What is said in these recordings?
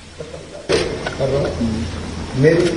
कर रहा हूँ मेरी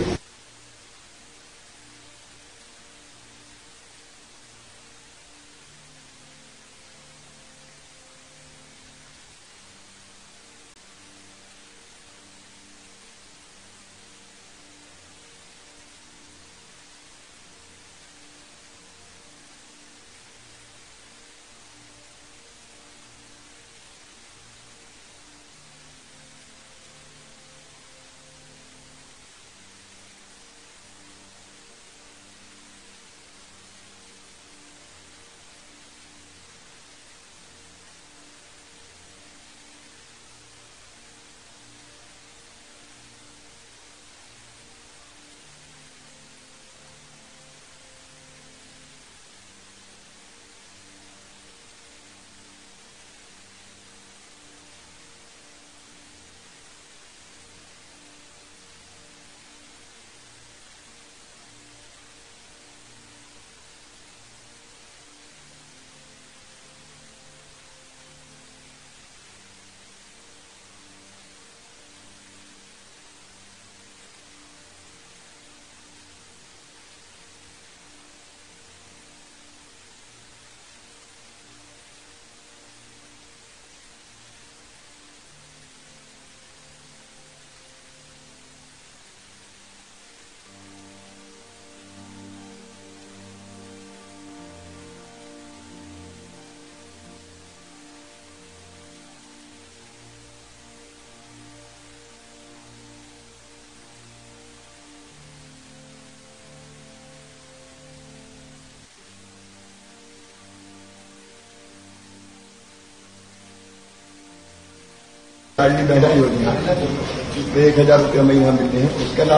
लाडली बहना योजना 1000 रुपया महीना मिलते हैं, उसका लाभ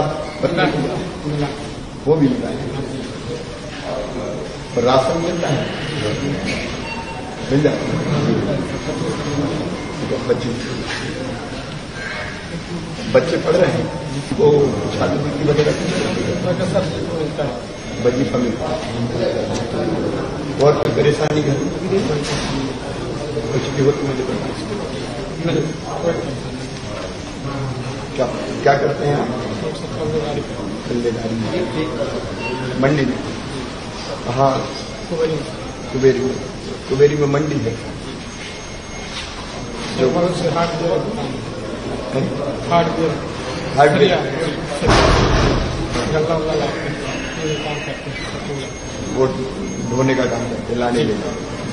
वो भी मिलता है और राशन मिलता है, मिल जाता है। बच्चे पढ़ रहे हैं वो छात्रवृत्ति वगैरह वजीफा मिलता है और कोई परेशानी घर कुछ भी हो तो मुझे क्या करते हैं आप? मंडी में हाँ कुबेरी में मंडी है जो वो ढोने का काम करते लाने लेना।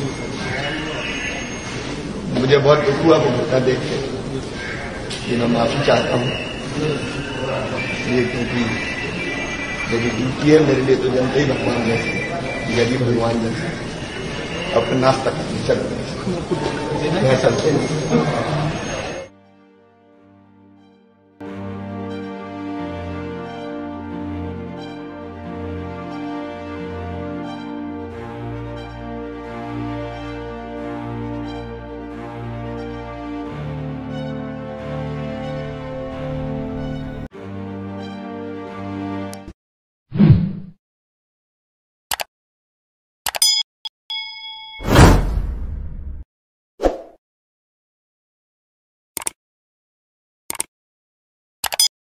मुझे बहुत दुख हुआ वो घटना देख के, कि मैं माफी चाहता हूँ ये क्योंकि ड्यूटी है मेरे लिए तो जनता ही भगवान जैसे गरीब भगवान जैसे अपने नाश्ता करते चलते हैं।